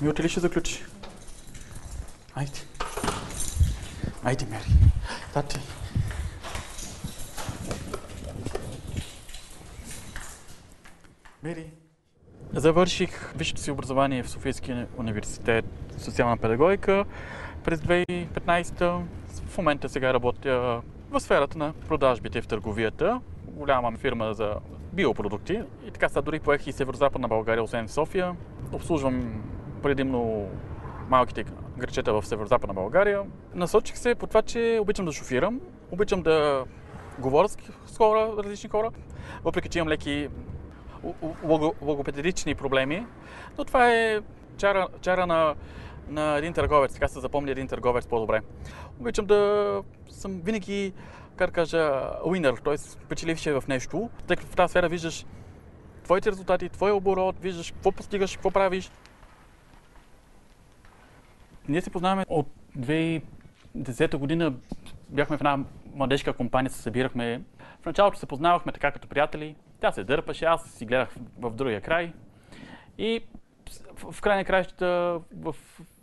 Милти ли ще заключи? Айде. Айде, Мери. Тати. Мери. Завърших висшето си образование в Софийския университет социална педагогика през 2015. В момента сега работя в сферата на продажбите в търговията. Голяма фирма за биопродукти. И така сега дори поех и северо-западна България, освен в София. Обслужвам предимно малките грачета в северо-западна България. Насочих се по това, че обичам да шофирам, обичам да говоря с хора, различни хора, въпреки че имам леки логопедични проблеми, но това е чара на един търговец, така се запомни един търговец по-добре. Обичам да съм винаги, как да кажа, уинър, т.е. печеливши в нещо, тъй като в тази сфера виждаш твоите резултати, твоя оборот, виждаш какво постигаш, какво правиш. Ние се познаваме от 2010 година, бяхме в една младежка компания, се събирахме. В началото се познавахме така като приятели. Тя се дърпаше, аз си гледах в другия край. И в край на краищата в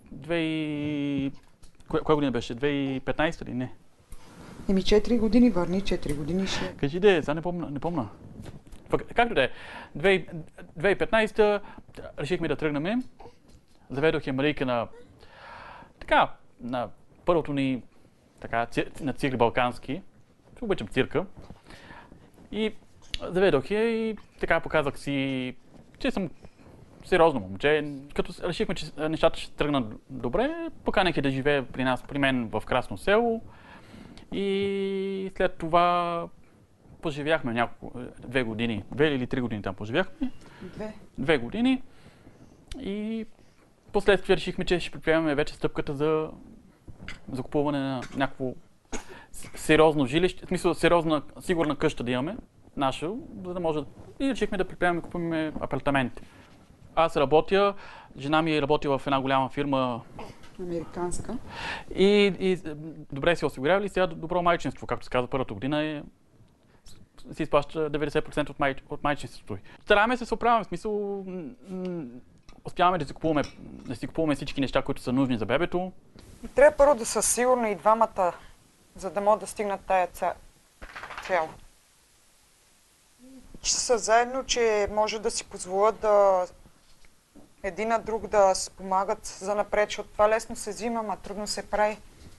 коя година беше? 2015 или не? 4 години, върни 4 години ще. Кажи де, сега не помня. Както да е, 2015 решихме да тръгнем. Заведох я Марийка на първото ни на цирк балкански. Обичам цирка. И заведох я и така показах си, че съм сериозно момче. Като решихме, че нещата ще тръгнат добре, поканих я да живее при мен в Красно село. И след това поживяхме 2 години. 2 или 3 години там поживяхме. 2 години. И последствие решихме, че ще предприемаме вече стъпката за закупуване на някакво сериозно жилище, в смисъл сериозна, сигурна къща да имаме, наша, за да може. И решихме да предприемем да купуваме апартамент. Аз работя, жена ми работи в една голяма фирма. Американска. И добре си осигурявали. Сега добро майчинство, както се казва, първата година си изплаща 90% от майчинството. Стараме се оправяме, в смисъл успяваме да си купуваме всички неща, които са нужни за бебето. Трябва първо да са сигурни и двамата, за да могат да стигнат тая цел. Че са заедно, че може да си позволят да един на друг да се помагат за напред, защото това лесно се взима, а трудно се прави.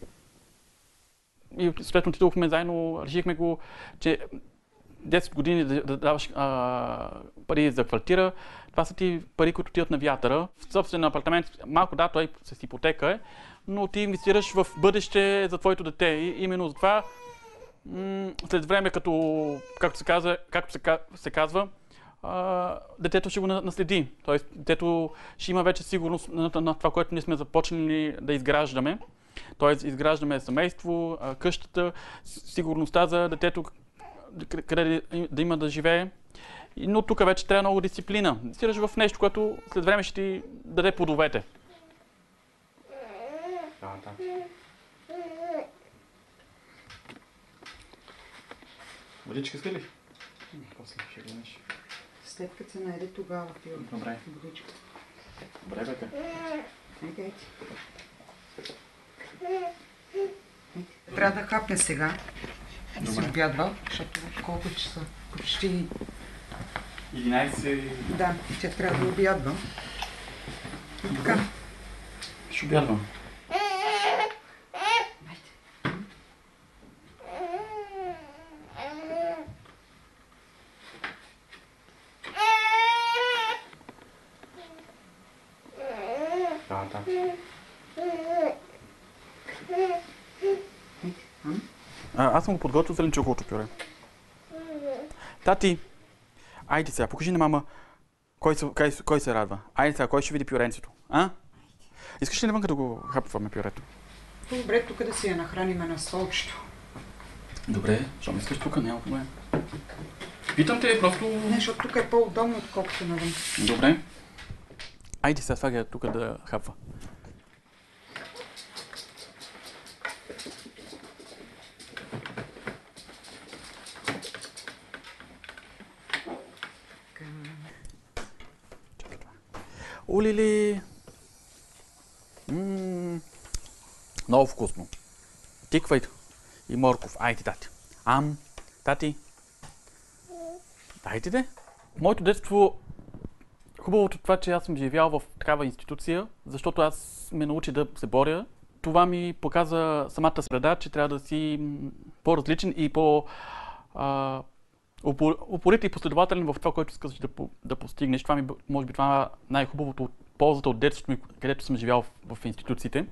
И съответно отидохме заедно, решихме го, че 10 години да даваш пари за квартира, това са ти пари, които отиват на вятъра. В собствен апартамент, малко да, той с ипотека е, но ти инвестираш в бъдеще за твоето дете. И именно за това след време, както се казва, детето ще го наследи. Тоест, детето ще има вече сигурност на това, което ние сме започнали да изграждаме. Тоест, изграждаме семейство, къщата, сигурността за детето, къде да има да живее. Но тук вече трябва много дисциплина. Инвестираш в нещо, което след време ще ти даде плодовете. Водичка иска ли? После ще гледаш. След като се найде тогава пива. Добре. Водичка. Добре, бе. Трябва да хапне сега. Да си обядва, защото колко часа? Почти 11. Да, че трябва да обядва. И така. Ще обядвам. Аз съм го подготвил зеленчуковото пюре. Тати, айде сега, покажи на мама кой се радва. Айде сега, кой ще види пюренцето? Искаш ли навън да го хапваме пюрето? Добре, тук да си я нахраниме на столчето. Добре, щом искаш тук, няма проблем. Питам те просто... Не, защото тук е по-удобно, отколкото навън. Добре. Айде сега слагай тук да хапва. Олили! Много вкусно. Тиква и морков. Айде, тати. Тати. Айде де. Моето детство, хубавото това, че аз съм живял в такава институция, защото аз ме научи да се боря. Това ми показа самата среда, че трябва да си по-различен и упорит и последователен в това, което искаш да постигнеш. Това може би това е най-хубавото от ползата от детството ми, където съм живял в институциите.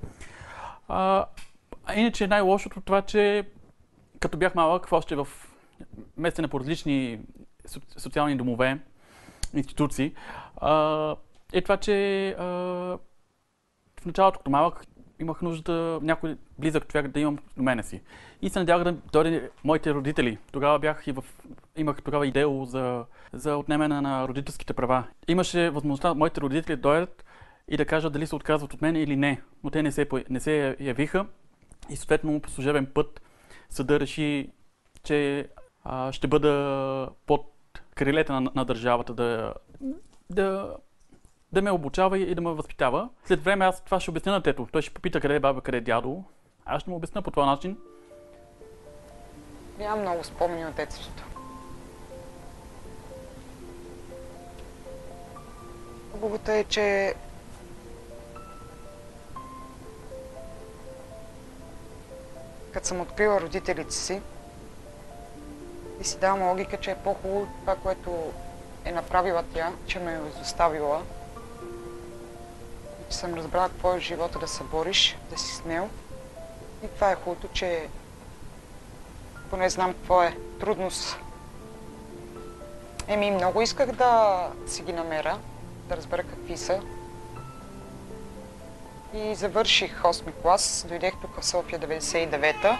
Иначе най-лошото това, че като бях малък, още в местене по различни социални домове, институции, е това, че в началото като малък имах нужда някой близък човек да имам до мене си. И се надявах да дойде моите родители. Имах тогава идея за отнемане на родителските права. Имаше възможността моите родители да дойдат и да кажат дали се отказват от мен или не. Но те не се явиха и съответно по служебен път съда реши, че ще бъда под крилете на държавата да ме обучава и да ме възпитава. След време аз това ще обясня на тето. Той ще попита къде е баба, къде е дядо. Аз ще му обясня по този начин. Нямам много спомени от детството. Хубавото е, че като съм открила родителите си и си давам логика, че е по-хубаво това, което е направила тя, че ме е изоставила. И че съм разбрала какво е в живота да се бориш, да си смел. И това е хубавото, че поне знам какво е трудност. Много исках да си ги намеря, да разбера какви са. И завърших 8-ми клас, дойдех тук в София 99-та.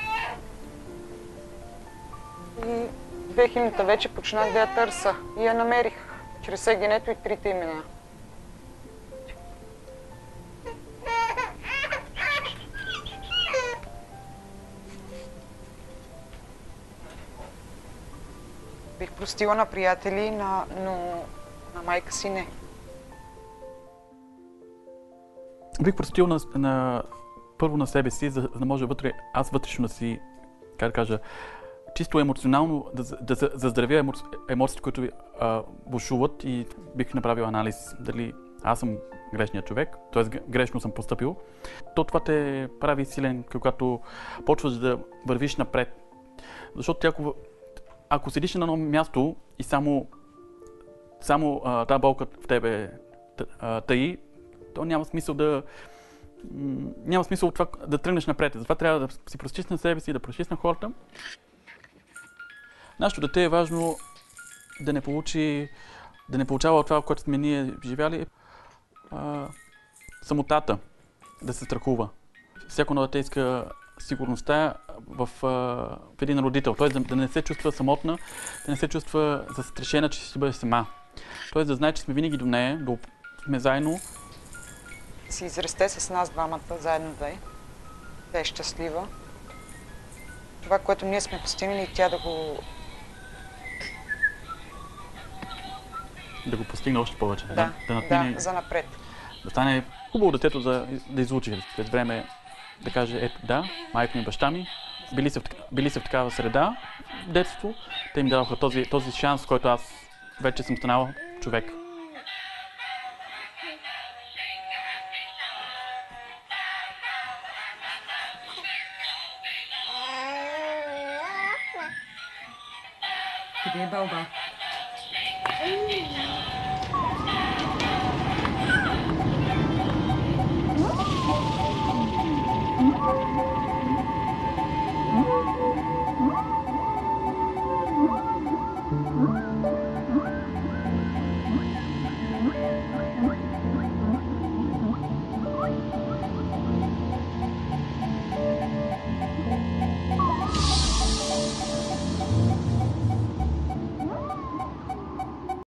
И 2000-та вече почнах да я търся и я намерих чрез ЕГН-то и трите имена. Бих простила на приятели, но на майка си не. Бих простил първо на себе си, за да може вътрешно да си, как да кажа, чисто емоционално да заздравя емоциите, които ви бушуват, и бих направил анализ дали аз съм грешният човек, т.е. грешно съм постъпил. Това те прави силен, когато почваш да вървиш напред. Защото ако седиш на едно място и само тази болка в тебе таи, то няма смисъл от това да тръгнеш напред. Затова трябва да си простиш на себе си, да простиш на хората. Нашето дете е важно да не получава от това, което сме ние живяли, самотата, да се страхува. Всяко едно дете иска сигурността в един родител, т.е. да не се чувства самотна, да не се чувства застрашена, че ще бъде сама. Т.е. да знае, че сме винаги до нея, да сме заедно. Си израсте с нас двамата, заедно две. Тя е щастлива. Това, което ние сме постигнали, тя да го постигне още повече. Да, за напред. Да стане хубаво детето да изучи след време, да каже, ето да, майка ми, баща ми, били са в такава среда, детство, те им дадоха този шанс, който аз вече съм станал човек. Къде е Балба?